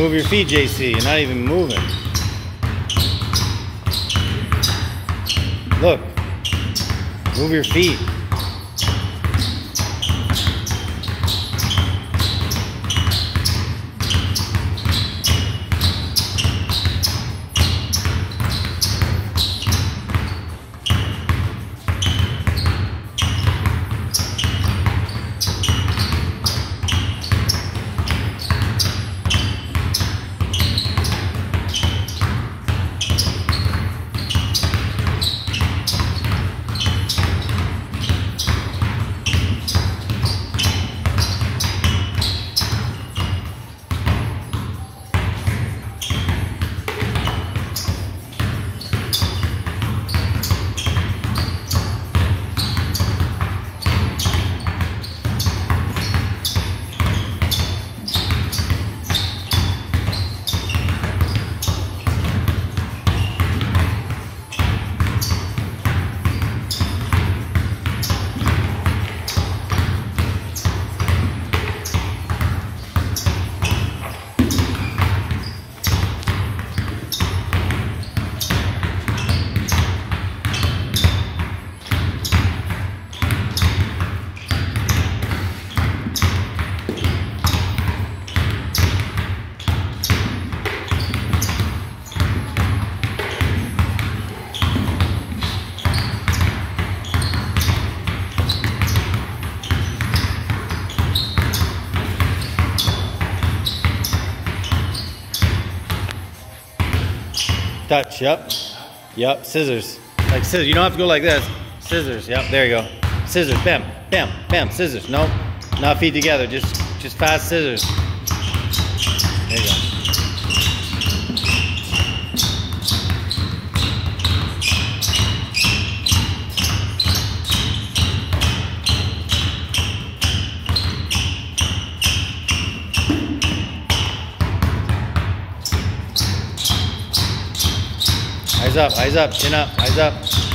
Move your feet, JC. You're not even moving. Look. Move your feet. Touch, yep. Yep, scissors. Like scissors. You don't have to go like this. Scissors, yep, there you go. Scissors, bam, bam, bam, scissors. Nope, not feet together, just fast scissors. There you go. Eyes up, chin up, eyes up.